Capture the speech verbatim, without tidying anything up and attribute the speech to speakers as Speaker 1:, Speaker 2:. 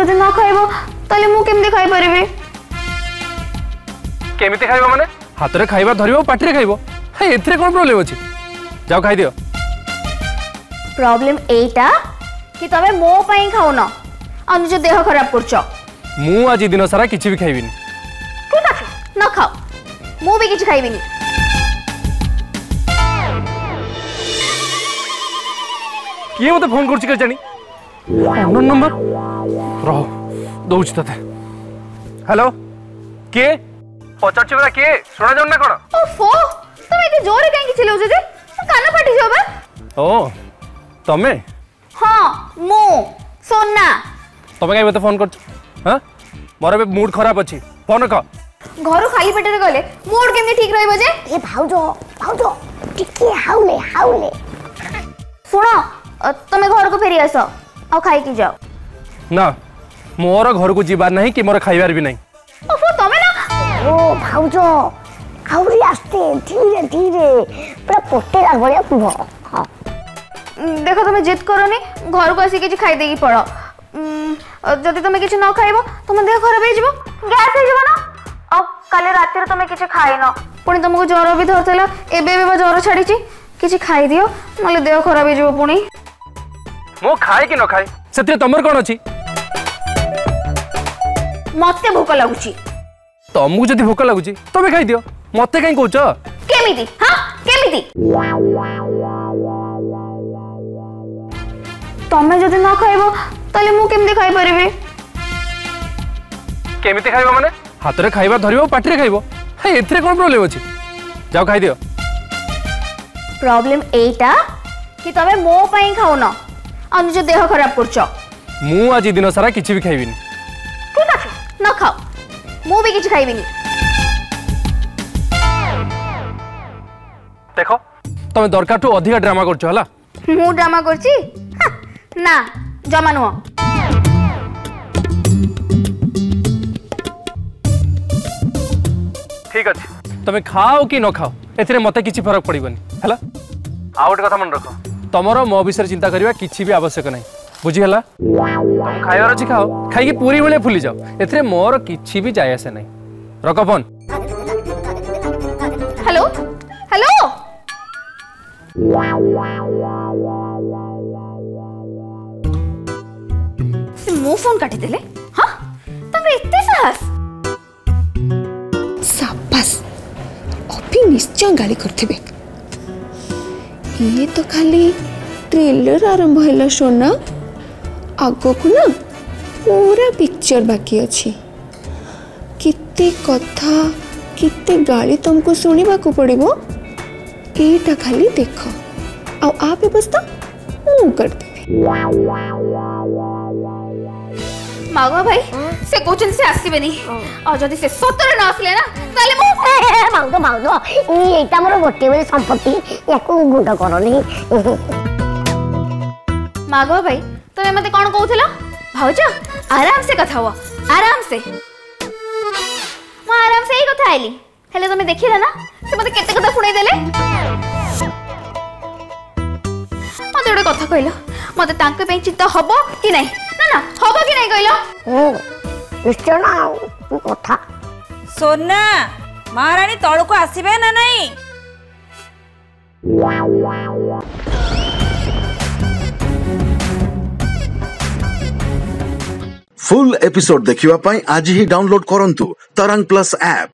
Speaker 1: जदि न खाइबो ताले मु केमदे खाइ परिबे?
Speaker 2: केमिति खाइबो माने हाथ रे खाइबा धरिबो पाटी रे खाइबो हे एथरे कोन प्रॉब्लम अछि जाओ खाइ दियो।
Speaker 1: प्रॉब्लम एटा कि तमे मो पई खाउ न आ निज देह खराब करछ।
Speaker 2: मु आज दिन सारा किछि भी खाइबिनी।
Speaker 1: ठीक अछि न खाओ मु भी किछि खाइबिनी।
Speaker 2: किए मते फोन करछि के जानी अननोन नंबर रहो दउछि तते। हेलो के पचारछि बरा के सुना जाउन ना कोन?
Speaker 1: ओफो तमे एते जोरे काहे कि चिल्लाउ जे कान फाटी जो बा।
Speaker 2: ओ तमे?
Speaker 1: हां मु सोना।
Speaker 2: तमे काहे मते फोन करछ? हां मोर बे मूड खराब अछि फोन क।
Speaker 1: घर खाली पेटे गले मूड केमने ठीक रहइबो जे?
Speaker 3: ए भाउजो भाउजो टिके हाउले हाउले
Speaker 1: सुनो तमे घर को फेरी आसो आ खाई की जाओ।
Speaker 2: ना मोर घर को जीवार नहीं कि मोर खाइबार भी नहीं।
Speaker 1: ओफो तमे ना
Speaker 3: ओ भाउजो आउरी आस्ते धीरे धीरे पूरा पोटे लाग बलिया पुबो। हां
Speaker 1: देखो तमे जिद करनी घर को आसी के खाई देगी पड़ो। जदि तमे किछ न खाइबो तमे देह खराब हे जिवो गैस हे जिवो ना। अब काले रात रे तमे किछ खाइ न पुनी तुमको ज्वर भी धरतला एबे एबे ज्वर छाड़ी छी किछ खाई दियो नले देह खराब हे जिवो पुनी।
Speaker 2: मो खाए कि न खाए सेते तमर कोन अछि?
Speaker 1: मते भूख लागुची।
Speaker 2: तमु जदि भूख लागुची तमे खाइ दियो मते काई कहउछ?
Speaker 1: केमिति हां केमिति? तमे जदि न खाइबो ताले मु केमदे खाइ परिबे?
Speaker 2: केमिति खाइबो माने हाथ रे खाइबा धरिबो पाटी रे खाइबो हे एथरे कोन प्रॉब्लम अछि जाओ खाइ दियो।
Speaker 1: प्रॉब्लम एटा कि तमे मो पई खाउ न आ निज देह खराब करछ।
Speaker 2: मु आज दिन सारा किछि भी खाइबिनी।
Speaker 1: ठीक अछि न खाओ मु भी किछि खाइबिनी।
Speaker 2: देखो तमे दरकार ठू अधिक ड्रामा करछ हला।
Speaker 1: मु ड्रामा करछि ना जमा नुह।
Speaker 2: ठीक अछि तमे खाओ कि न खाओ एथरे मते किछि फरक पड़िबनी हला। आ गोटे कथा मन रखो तमरो मो विषय चिंता करिबा किछि भी आवश्यक नहीं बुझी हला। तुम खाइबार अछि खाओ खाइ कि पूरी बेले फुली जाओ एथरे मोर किछि भी जाय आसे नहीं। रखो फोन।
Speaker 1: हेलो हेलो मो फोन काटी देले। हां तमरे इत्ते साहस?
Speaker 4: शाबाश अभी निश्चय गाली करथिबे। ये तो खाली ट्रेलर आरंभ है सोना आगो को ना पूरा पिक्चर बाकी अच्छी किते कथा किते गाली तुमको सुनिबा को पड़िबो एटा खाली देखो आ आ व्यवस्था मु कर देबी।
Speaker 1: मागो भाई से कोचन से आसीबेनी और जदी से सतरे न आसले ना ताले मु
Speaker 3: भाउजो भाउजो ई एटा मोर गोटे बेले संपत्ति याको गुंड करनी।
Speaker 1: मागो भाई तमे मते कोन कहउथिला? भाउजो आराम से कथा हुआ आराम से मु आराम से ही कथा आइली हेले तमे देखिला ना से मते केते कथा सुनाई देले। मते ओडे कथा कहलो मते तांके पे चिंता हबो कि नहीं ना ना हबो कि नहीं कहलो?
Speaker 3: हम्म निश्चय ना कथा।
Speaker 5: सोना महारानी तळु को आसीबे ना नहीं?
Speaker 6: फुल एपिसोड देखिवा पाई आज ही डाउनलोड करंतु तरंग प्लस ऐप।